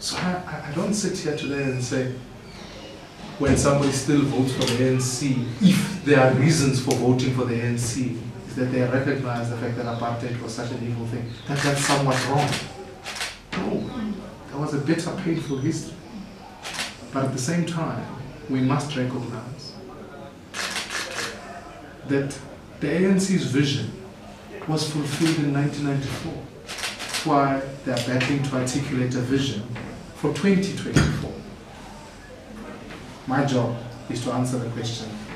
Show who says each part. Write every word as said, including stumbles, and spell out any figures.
Speaker 1: So I, I don't sit here today and say, when somebody still votes for the A N C, if there are reasons for voting for the A N C, is that they recognize the fact that apartheid was such an evil thing, that that's somewhat wrong. No, there was a bitter, painful history. But at the same time, we must recognize that the A N C's vision was fulfilled in nineteen ninety-four. That's why they are battling to articulate a vision for twenty twenty-four. My job is to answer the question,